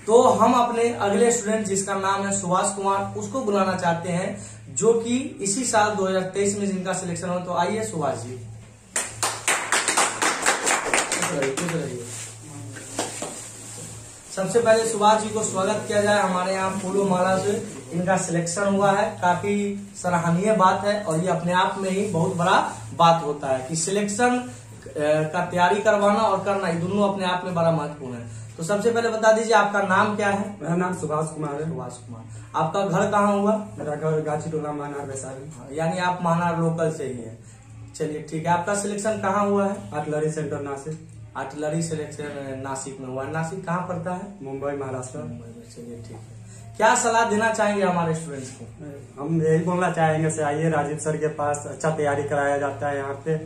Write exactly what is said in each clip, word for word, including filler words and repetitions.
तो हम अपने अगले स्टूडेंट जिसका नाम है सुभाष कुमार, उसको बुलाना चाहते हैं, जो कि इसी साल दो हज़ार तेईस में जिनका सिलेक्शन हुआ। तो आइए सुभाष जी। सबसे पहले सुभाष जी को स्वागत किया जाए हमारे यहाँ फूलों माला से। इनका सिलेक्शन हुआ है, काफी सराहनीय बात है और ये अपने आप में ही बहुत बड़ा बात होता है कि सिलेक्शन का तैयारी करवाना और करना, ये दोनों अपने आप में बड़ा महत्वपूर्ण है। तो सबसे पहले बता दीजिए आपका नाम क्या है? मेरा नाम सुभाष कुमार है। सुभाष कुमार, आपका घर कहाँ हुआ? मेरा घर गाची टोला महानार वैशाली। यानी आप महानार लोकल से ही है। चलिए ठीक है। आपका सिलेक्शन कहाँ हुआ है? Artillery centre Nashik. Artillery selection Nashik में हुआ है। नासिक कहाँ पड़ता है? मुंबई महाराष्ट्र। मुंबई में। चलिए ठीक है। क्या सलाह देना चाहेंगे हमारे स्टूडेंट्स को? हम यही बोलना चाहेंगे से आइए राजीव सर के पास, अच्छा तैयारी कराया जाता है यहाँ पे।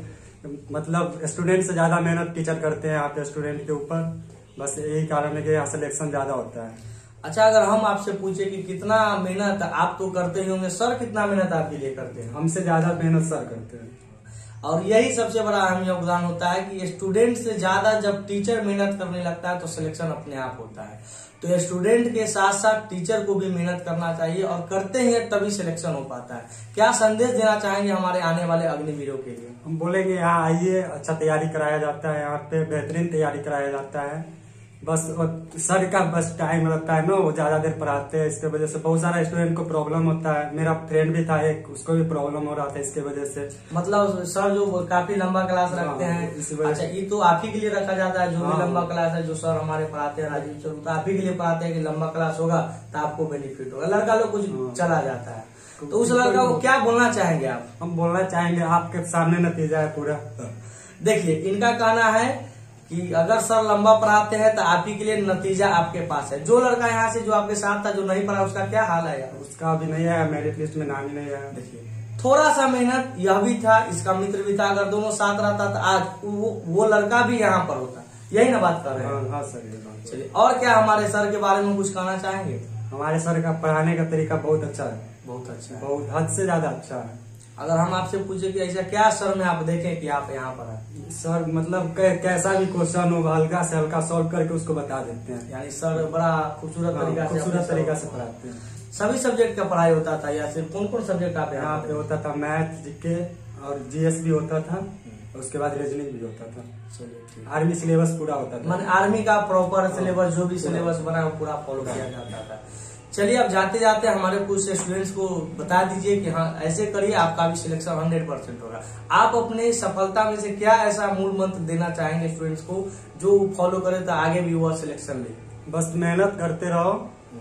मतलब स्टूडेंट से ज्यादा मेहनत टीचर करते हैं यहाँ पे स्टूडेंट के ऊपर। बस यही कारण है कि यहाँ सिलेक्शन ज्यादा होता है। अच्छा, अगर हम आपसे पूछे कि कितना मेहनत आप तो करते ही होंगे, सर कितना मेहनत आपके लिए करते हैं? हमसे ज्यादा मेहनत सर करते हैं। और यही सबसे बड़ा अहम योगदान होता है कि स्टूडेंट से ज्यादा जब टीचर मेहनत करने लगता है तो सिलेक्शन अपने आप होता है। तो स्टूडेंट के साथ साथ टीचर को भी मेहनत करना चाहिए और करते हैं तभी सिलेक्शन हो पाता है। क्या संदेश देना चाहेंगे हमारे आने वाले अग्निवीरों के लिए? हम बोलेंगे यहाँ आइए, अच्छा तैयारी कराया जाता है, यहाँ पे बेहतरीन तैयारी कराया जाता है। बस सर का बस टाइम लगता है ना, वो ज्यादा देर पढ़ाते हैं, इसके वजह से बहुत सारा स्टूडेंट को प्रॉब्लम होता है। मेरा फ्रेंड भी था एक, उसको भी प्रॉब्लम हो रहा था इसके वजह से। मतलब सर जो काफी लंबा क्लास रखते हैं। अच्छा, ये तो आप ही के लिए रखा जाता है जो भी लंबा क्लास है, जो सर हमारे पढ़ाते हैं राजीव सर, तो आप ही के लिए पढ़ाते हैं कि लंबा क्लास होगा तो आपको बेनिफिट होगा। लड़का लोग कुछ चला जाता है, तो उस लड़का को क्या बोलना चाहेंगे आप? हम बोलना चाहेंगे आपके सामने नतीजा है पूरा। देखिए, इनका कहना है कि अगर सर लंबा पढ़ाते हैं तो आप ही के लिए नतीजा आपके पास है। जो लड़का यहाँ से जो आपके साथ था जो नहीं पढ़ा, उसका क्या हाल है यार? उसका अभी नहीं आया, मेरिट लिस्ट में नाम ही नहीं आया। देखिए, थोड़ा सा मेहनत यह भी था, इसका मित्र भी था। अगर दोनों साथ रहता तो आज वो, वो लड़का भी यहाँ पर होता। यही ना बात कर रहे हैं? हाँ, हाँ सर, ये बात। चलिए, और क्या हमारे सर के बारे में कुछ कहना चाहेंगे? हमारे सर का पढ़ाने का तरीका बहुत अच्छा है। बहुत अच्छा है, बहुत हद से ज्यादा अच्छा है। अगर हम आपसे पूछे कि ऐसा क्या सर में आप देखें कि आप यहाँ पर हैं? सर मतलब कैसा भी क्वेश्चन हो हल्का से हल्का सॉल्व करके उसको बता देते हैं। यानी सर बड़ा खूबसूरत तरीका से खूबसूरत तरीका से पढ़ाते हैं। सभी सब्जेक्ट का पढ़ाई होता था या सिर्फ कौन कौन सब्जेक्ट आप यहाँ पे होता था? मैथ, जीके और जीएस भी होता था, उसके बाद रीजनिंग भी होता था। चलिए, आर्मी सिलेबस पूरा होता था। मैंने आर्मी का प्रॉपर सिलेबस, जो भी सिलेबस बना वो पूरा फॉलो किया जाता था। चलिए, अब जाते जाते हमारे कुछ स्टूडेंट्स को बता दीजिए कि हाँ ऐसे करिए, आपका भी सिलेक्शन हंड्रेड परसेंट होगा। आप अपने सफलता में से क्या ऐसा मूल मंत्र देना चाहेंगे स्टूडेंट्स को जो फॉलो करे तो आगे भी वो सिलेक्शन ले? बस मेहनत करते रहो,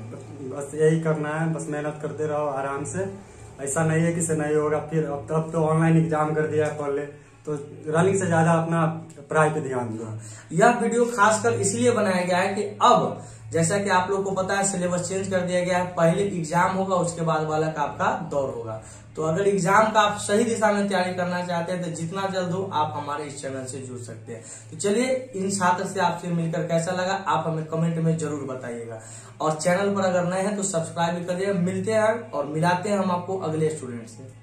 बस यही करना है। बस मेहनत करते रहो आराम से। ऐसा नहीं है कि से नहीं होगा। फिर अब तब तो ऑनलाइन एग्जाम कर दिया है पहले, तो रनिंग से ज्यादा अपना पढ़ाई पे ध्यान दो। यह वीडियो खासकर इसलिए बनाया गया है कि अब जैसा कि आप लोग को पता है सिलेबस चेंज कर दिया गया है। पहले एग्जाम होगा, उसके बाद वाला का आपका दौर होगा। तो अगर एग्जाम का आप सही दिशा में तैयारी करना चाहते हैं तो जितना जल्द हो आप हमारे इस चैनल से जुड़ सकते हैं। तो चलिए, इन छात्र से आपसे मिलकर कैसा लगा आप हमें कमेंट में जरूर बताइएगा। और चैनल पर अगर नए हैं तो सब्सक्राइब भी करिए। मिलते हैं और मिलाते हैं हम आपको अगले स्टूडेंट से।